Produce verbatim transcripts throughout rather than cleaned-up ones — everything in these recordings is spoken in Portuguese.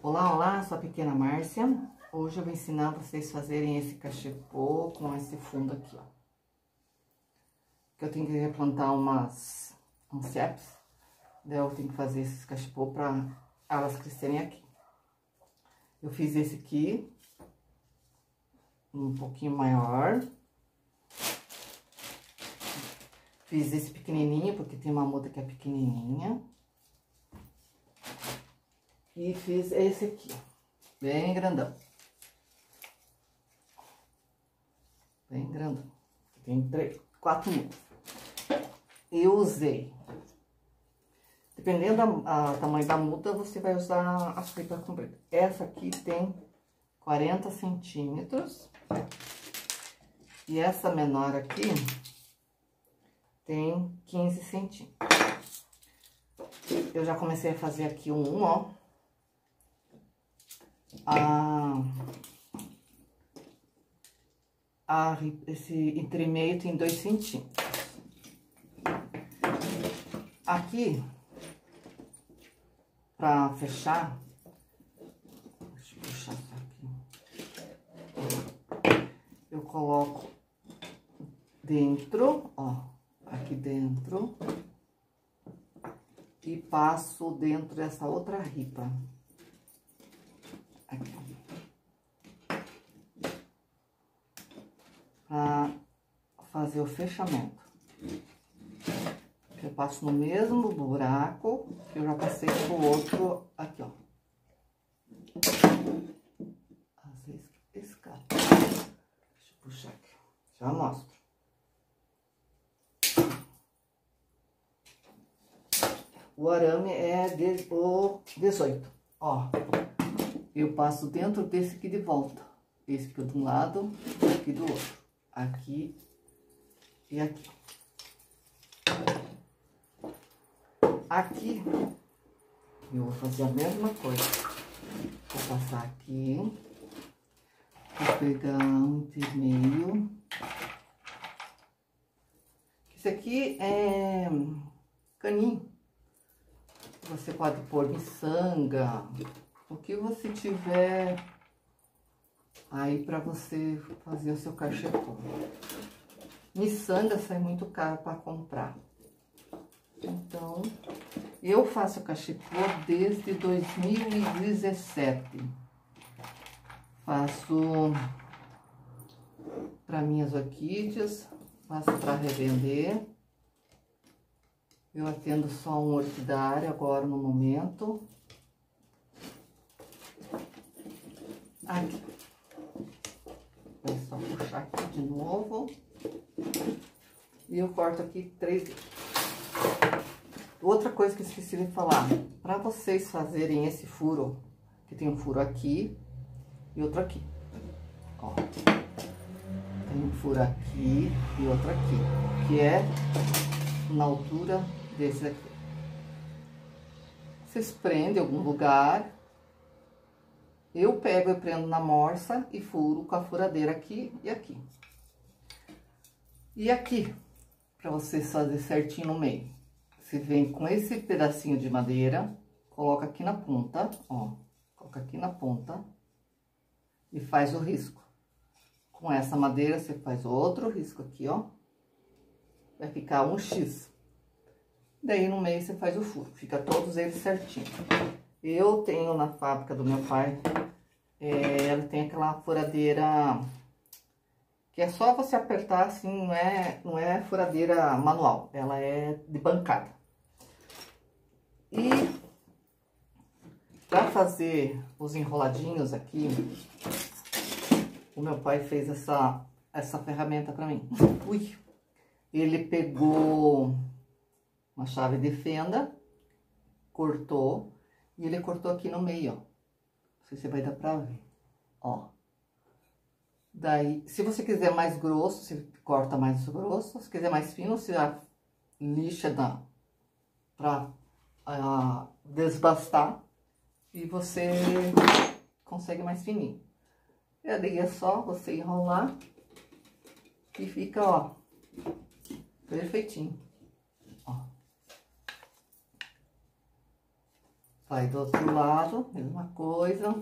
Olá, olá, sou a pequena Márcia. Hoje eu vou ensinar vocês a fazerem esse cachepô com esse fundo aqui, ó. Que eu tenho que replantar umas, uns cepos, daí eu tenho que fazer esses cachepô pra elas crescerem aqui. Eu fiz esse aqui, um pouquinho maior. Fiz esse pequenininho, porque tem uma muda que é pequenininha. E fiz esse aqui, ó, bem grandão. Bem grandão. Tem três, quatro mudas. Eu usei, dependendo do tamanho da muda, você vai usar a fita comprida. Essa aqui tem quarenta centímetros. E essa menor aqui tem quinze centímetros. Eu já comecei a fazer aqui um, ó. A, a, esse entremeio tem dois centímetros. Aqui, pra fechar, deixa eu puxar isso aqui. Eu coloco dentro, ó, aqui dentro, e passo dentro dessa outra ripa. Aqui. Pra fazer o fechamento. Eu passo no mesmo buraco que eu já passei pro outro aqui, ó. Às vezes escapa. Deixa eu puxar aqui. Já mostro. O arame é de, o dezoito, ó. Eu passo dentro desse aqui de volta. Esse aqui de um lado, aqui do outro. Aqui e aqui. Aqui, eu vou fazer a mesma coisa. Vou passar aqui. Vou pegar um intermeio. Esse aqui é caninho. Você pode pôr miçanga. O que você tiver aí para você fazer o seu cachepô. Miçanga sai muito caro para comprar. Então, eu faço cachepô desde dois mil e dezessete. Faço para minhas orquídeas, faço para revender. Eu atendo só um orquidário agora no momento. Aqui. É só puxar aqui de novo. E eu corto aqui três dedos. Outra coisa que eu esqueci de falar. Para vocês fazerem esse furo, que tem um furo aqui e outro aqui. Ó. Tem um furo aqui e outro aqui. Que é na altura desse aqui. Vocês prendem em algum lugar. Eu pego e prendo na morsa e furo com a furadeira aqui e aqui. E aqui, para vocês fazerem certinho no meio. Você vem com esse pedacinho de madeira, coloca aqui na ponta, ó. Coloca aqui na ponta e faz o risco. Com essa madeira, você faz outro risco aqui, ó. Vai ficar um X. Daí, no meio, você faz o furo. Fica todos eles certinho. Eu tenho na fábrica do meu pai, é, ela tem aquela furadeira que é só você apertar assim, não é, não é furadeira manual, ela é de bancada. E para fazer os enroladinhos aqui, o meu pai fez essa, essa ferramenta para mim. Ui! Ele pegou uma chave de fenda, cortou. E ele cortou aqui no meio, ó. Não sei se vai dar pra ver, ó. Daí, se você quiser mais grosso, você corta mais grosso. Se quiser mais fino, você lixa da, pra uh, desbastar. E você consegue mais fininho. E aí é só você enrolar. E fica, ó, perfeitinho. Ó. Vai do outro lado, mesma coisa.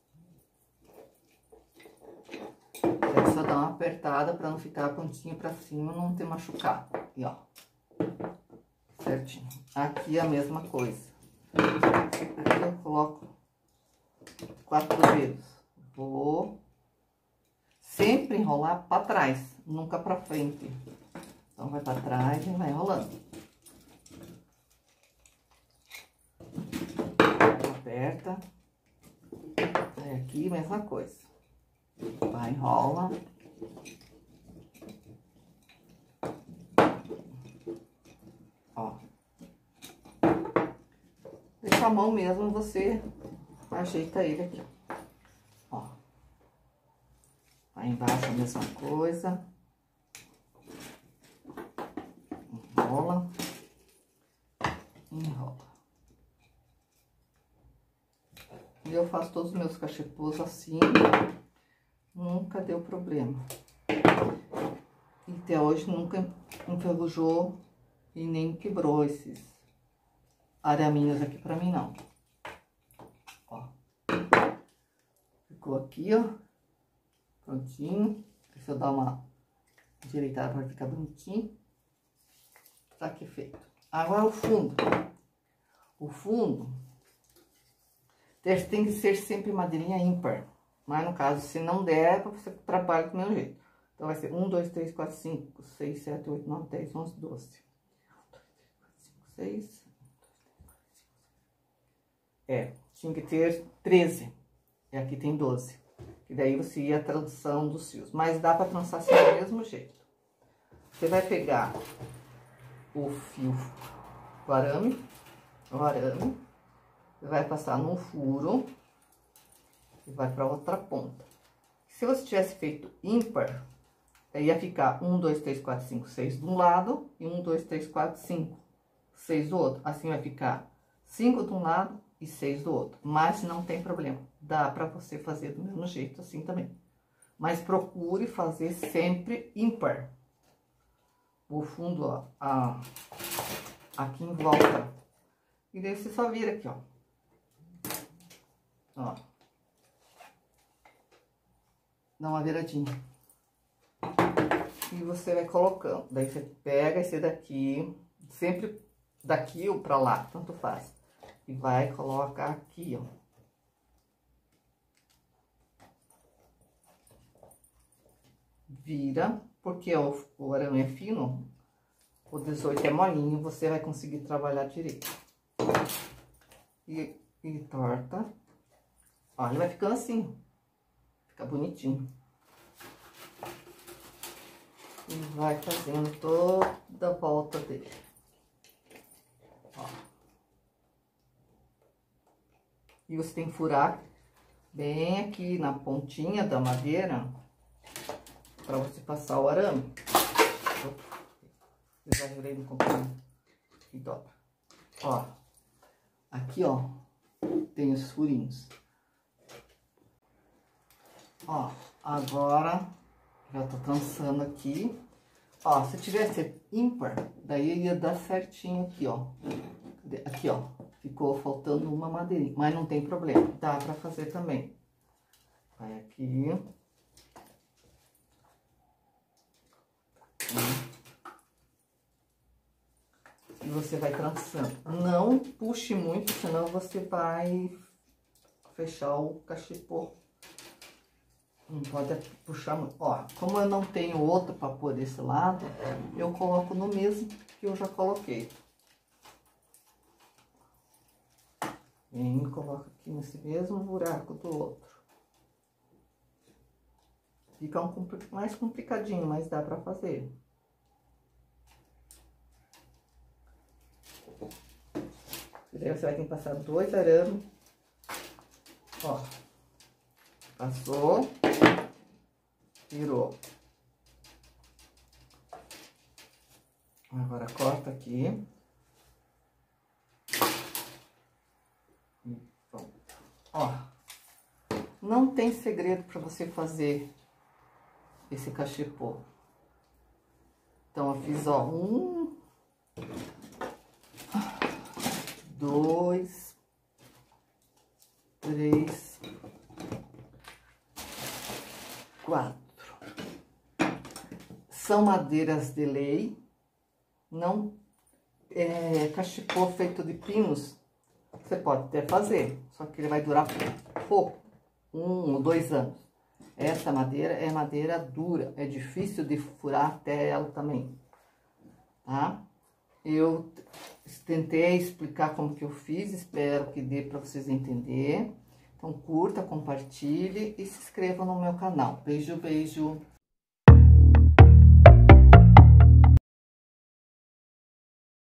É só dar uma apertada pra não ficar a pontinha pra cima, não ter machucado. E ó, certinho. Aqui a mesma coisa. Aqui eu coloco quatro dedos. Vou sempre enrolar pra trás, nunca pra frente. Então, vai pra trás e vai enrolando. Aperta. Aí aqui, mesma coisa. Vai, enrola. Ó. Deixa a mão mesmo, você ajeita ele aqui, ó. Ó. Vai embaixo a mesma coisa. Enrola. Enrola. E eu faço todos os meus cachepôs assim. Nunca deu problema. E até hoje nunca enferrujou e nem quebrou esses araminhos aqui pra mim, não. Ó. Ficou aqui, ó. Prontinho. Deixa eu dar uma endireitada pra ficar bonitinho. Tá aqui feito. Agora o fundo. O fundo tem que ser sempre madeirinha ímpar. Mas no caso, se não der, você trabalha do mesmo jeito. Então vai ser um, dois, três, quatro, cinco, seis, sete, oito, nove, dez, onze, doze. seis. É, tinha que ter treze. E aqui tem doze. E daí você ia a trançação dos fios. Mas dá pra trançar assim do mesmo jeito. Você vai pegar o fio, o arame, o arame, vai passar num furo e vai para outra ponta. Se você tivesse feito ímpar, ia ficar um, dois, três, quatro, cinco, seis de um lado e um, dois, três, quatro, cinco, seis do outro. Assim vai ficar cinco de um lado e seis do outro. Mas não tem problema, dá para você fazer do mesmo jeito assim também. Mas procure fazer sempre ímpar. O fundo, ó, a, aqui em volta. E daí você só vira aqui, ó. Ó. Dá uma viradinha. E você vai colocando. Daí você pega esse daqui, sempre daqui ou pra lá, tanto faz. E vai colocar aqui, ó. Vira, porque o, o arame é fino, o dezoito é molinho, você vai conseguir trabalhar direito. E, e torta. Ó, ele vai ficando assim, fica bonitinho. E vai fazendo toda a volta dele. Ó. E você tem que furar bem aqui na pontinha da madeira, para você passar o arame. Exagerei no comprimento. E dobra. Ó, aqui, ó, tem os furinhos. Ó, agora já tô trançando aqui. Ó, se tivesse ímpar, daí ia dar certinho aqui, ó. Aqui, ó, ficou faltando uma madeirinha, mas não tem problema, dá pra fazer também. Vai aqui. E você vai trançando. Não puxe muito, senão você vai fechar o cachepô. Não pode puxar muito. Ó, como eu não tenho outro para pôr desse lado, eu coloco no mesmo que eu já coloquei. E coloco aqui nesse mesmo buraco do outro. Fica um mais complicadinho, mas dá para fazer. E daí você vai ter que passar dois arames. Ó. Passou. Virou. Agora corta aqui. E pronto. Ó. Não tem segredo para você fazer esse cachepô. Então, eu fiz, ó, um, dois, três, quatro. São madeiras de lei, não é, cachepô feito de pinos, você pode até fazer, só que ele vai durar pouco, um ou dois anos. Essa madeira é madeira dura, é difícil de furar até ela também, tá? Eu tentei explicar como que eu fiz, espero que dê para vocês entenderem. Então, curta, compartilhe e se inscreva no meu canal. Beijo, beijo!